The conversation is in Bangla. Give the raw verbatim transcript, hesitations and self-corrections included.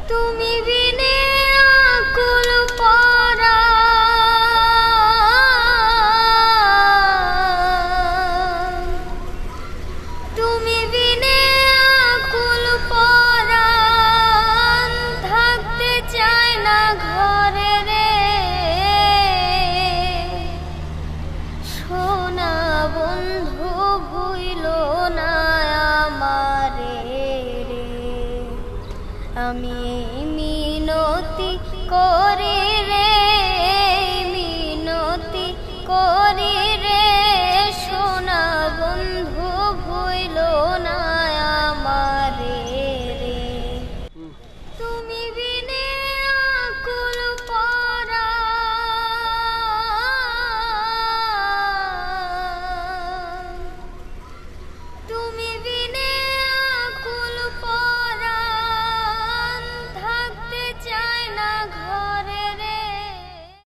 তুমি বিনে আকুল পরা তুমি বিনে আকুল পরা থাকতে চায় না ঘরে রে সোনা বন্ধু ভুইল না আমারে রে আমি মিনতি করে রে